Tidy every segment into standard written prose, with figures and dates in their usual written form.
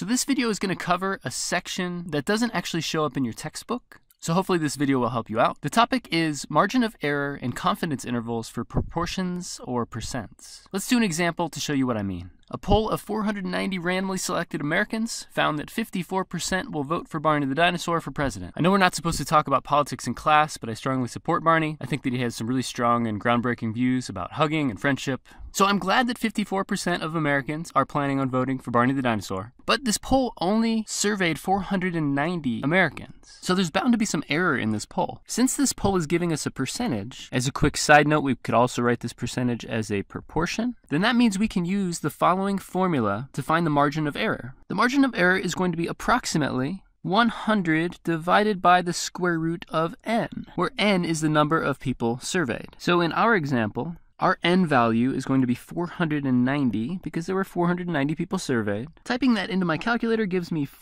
So this video is going to cover a section that doesn't actually show up in your textbook. So hopefully this video will help you out. The topic is margin of error and confidence intervals for proportions or percents. Let's do an example to show you what I mean. A poll of 490 randomly selected Americans found that 54% will vote for Barney the dinosaur for president. I know we're not supposed to talk about politics in class, but I strongly support Barney. I think that he has some really strong and groundbreaking views about hugging and friendship. So I'm glad that 54% of Americans are planning on voting for Barney the dinosaur. But this poll only surveyed 490 Americans. So there's bound to be some error in this poll. Since this poll is giving us a percentage, as a quick side note, we could also write this percentage as a proportion, then that means we can use the following formula to find the margin of error. The margin of error is going to be approximately 100 divided by the square root of n, where n is the number of people surveyed. So in our example, our n value is going to be 490 because there were 490 people surveyed. Typing that into my calculator gives me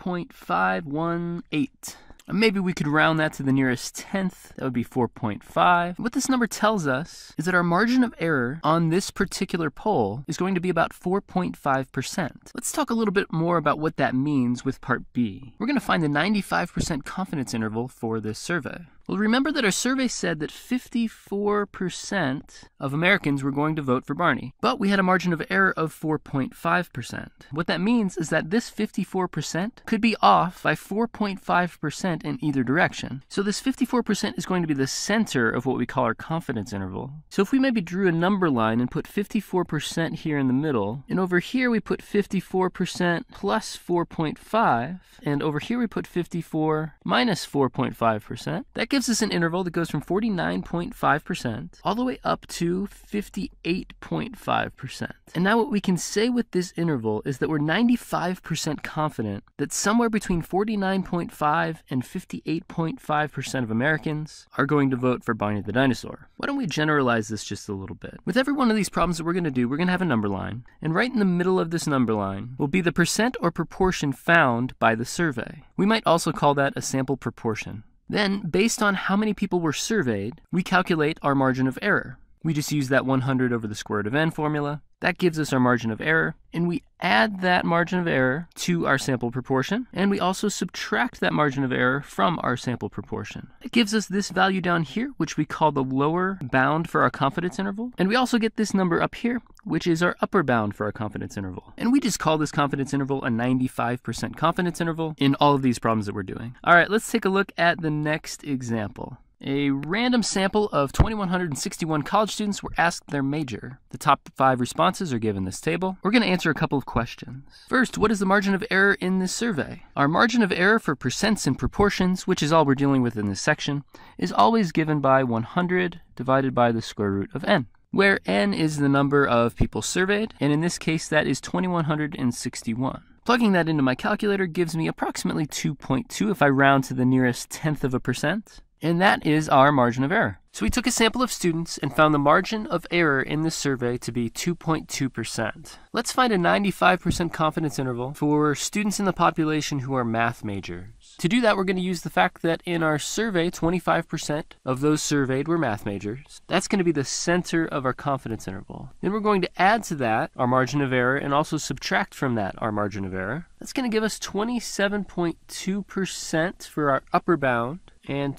4.518. Maybe we could round that to the nearest tenth. That would be 4.5. What this number tells us is that our margin of error on this particular poll is going to be about 4.5%. Let's talk a little bit more about what that means with part B. We're going to find the 95% confidence interval for this survey. Well, remember that our survey said that 54% of Americans were going to vote for Barney, but we had a margin of error of 4.5%. What that means is that this 54% could be off by 4.5% in either direction. So this 54% is going to be the center of what we call our confidence interval. So if we maybe drew a number line and put 54% here in the middle, and over here we put 54% plus 4.5, and over here we put 54 minus 4.5%, that gives us an interval that goes from 49.5% all the way up to 58.5%. And now what we can say with this interval is that we're 95% confident that somewhere between 49.5 and 58.5% of Americans are going to vote for Barney the dinosaur. Why don't we generalize this just a little bit? With every one of these problems that we're going to do, we're going to have a number line, and right in the middle of this number line will be the percent or proportion found by the survey. We might also call that a sample proportion. Then, based on how many people were surveyed, we calculate our margin of error. We just use that 100 over the square root of n formula. That gives us our margin of error, and we add that margin of error to our sample proportion, and we also subtract that margin of error from our sample proportion. It gives us this value down here, which we call the lower bound for our confidence interval, and we also get this number up here, which is our upper bound for our confidence interval. And we just call this confidence interval a 95% confidence interval in all of these problems that we're doing. All right, let's take a look at the next example. A random sample of 2,161 college students were asked their major. The top 5 responses are given in this table. We're going to answer a couple of questions. First, what is the margin of error in this survey? Our margin of error for percents and proportions, which is all we're dealing with in this section, is always given by 100 divided by the square root of n, where n is the number of people surveyed, and in this case that is 2,161. Plugging that into my calculator gives me approximately 2.2 if I round to the nearest tenth of a percent. And that is our margin of error. So we took a sample of students and found the margin of error in this survey to be 2.2%. Let's find a 95% confidence interval for students in the population who are math majors. To do that, we're going to use the fact that in our survey, 25% of those surveyed were math majors. That's going to be the center of our confidence interval. Then we're going to add to that our margin of error and also subtract from that our margin of error. That's going to give us 27.2% for our upper bound and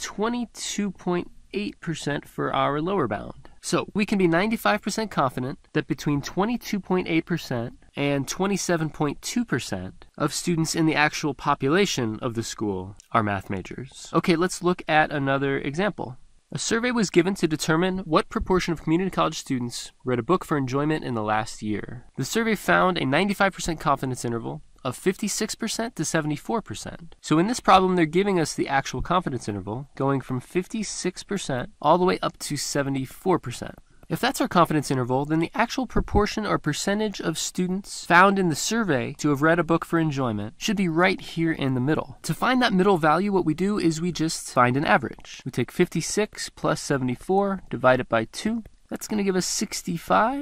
22.8% for our lower bound. So we can be 95% confident that between 22.8% and 27.2% of students in the actual population of the school are math majors. Okay, let's look at another example. A survey was given to determine what proportion of community college students read a book for enjoyment in the last year. The survey found a 95% confidence interval of 56% to 74%. So in this problem, they're giving us the actual confidence interval going from 56% all the way up to 74%. If that's our confidence interval, then the actual proportion or percentage of students found in the survey to have read a book for enjoyment should be right here in the middle. To find that middle value, what we do is we just find an average. We take 56 plus 74, divide it by 2. That's going to give us 65.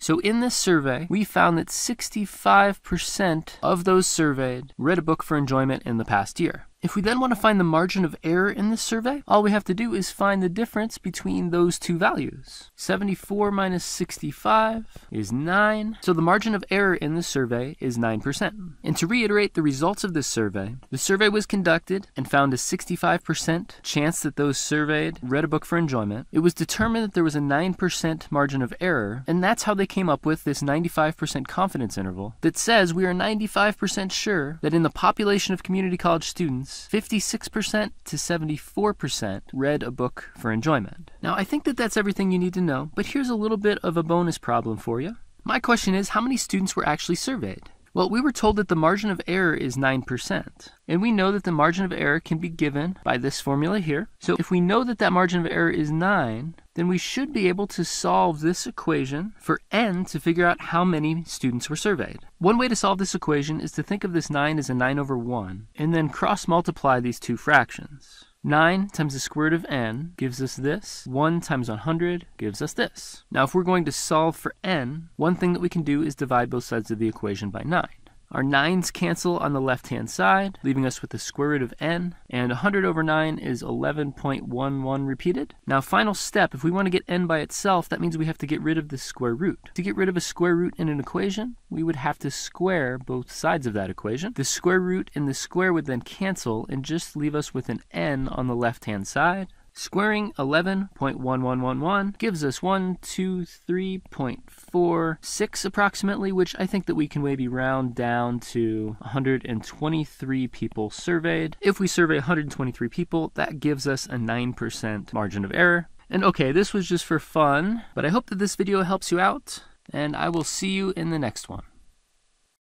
So in this survey, we found that 65% of those surveyed read a book for enjoyment in the past year. If we then want to find the margin of error in this survey, all we have to do is find the difference between those two values. 74 minus 65 is 9. So the margin of error in this survey is 9%. And to reiterate the results of this survey, the survey was conducted and found a 65% chance that those surveyed read a book for enjoyment. It was determined that there was a 9% margin of error, and that's how they came up with this 95% confidence interval that says we are 95% sure that in the population of community college students, 56% to 74% read a book for enjoyment. Now, I think that that's everything you need to know, but here's a little bit of a bonus problem for you. My question is, how many students were actually surveyed? Well, we were told that the margin of error is 9%, and we know that the margin of error can be given by this formula here. So if we know that that margin of error is 9, then we should be able to solve this equation for n to figure out how many students were surveyed. One way to solve this equation is to think of this 9 as a 9 over 1, and then cross-multiply these two fractions. 9 times the square root of n gives us this. 1 times 100 gives us this. Now, if we're going to solve for n, one thing that we can do is divide both sides of the equation by 9. Our 9's cancel on the left-hand side, leaving us with the square root of n, and 100 over 9 is 11.11 repeated. Now, final step, if we want to get n by itself, that means we have to get rid of the square root. To get rid of a square root in an equation, we would have to square both sides of that equation. The square root and the square would then cancel and just leave us with an n on the left-hand side. Squaring 11.1111 gives us 123.46 approximately, which I think that we can maybe round down to 123 people surveyed. If we survey 123 people, that gives us a 9% margin of error. And okay, this was just for fun, but I hope that this video helps you out, and I will see you in the next one.